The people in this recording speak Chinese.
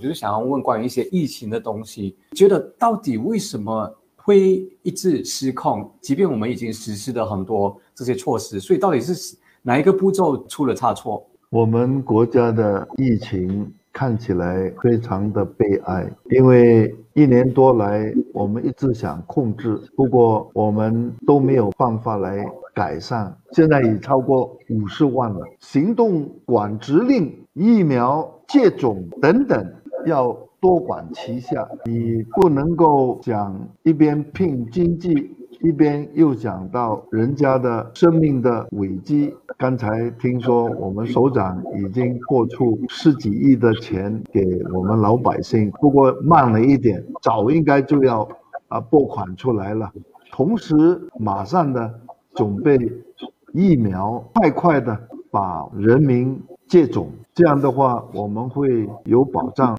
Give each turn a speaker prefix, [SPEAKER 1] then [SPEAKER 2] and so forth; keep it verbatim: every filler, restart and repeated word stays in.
[SPEAKER 1] 就是想要问关于一些疫情的东西，觉得到底为什么会一直失控？即便我们已经实施了很多这些措施，所以到底是哪一个步骤出了差错？
[SPEAKER 2] 我们国家的疫情看起来非常的悲哀，因为一年多来我们一直想控制，不过我们都没有办法来改善，现在已超过五十万了。行动管制令、疫苗接种等等要多管齐下，你不能够讲一边拼经济，一边又讲到人家的生命的危机。刚才听说我们首长已经拨出十几亿的钱给我们老百姓，不过慢了一点，早应该就要啊拨款出来了。同时马上的准备疫苗，快快的把人民接种，这样的话我们会有保障。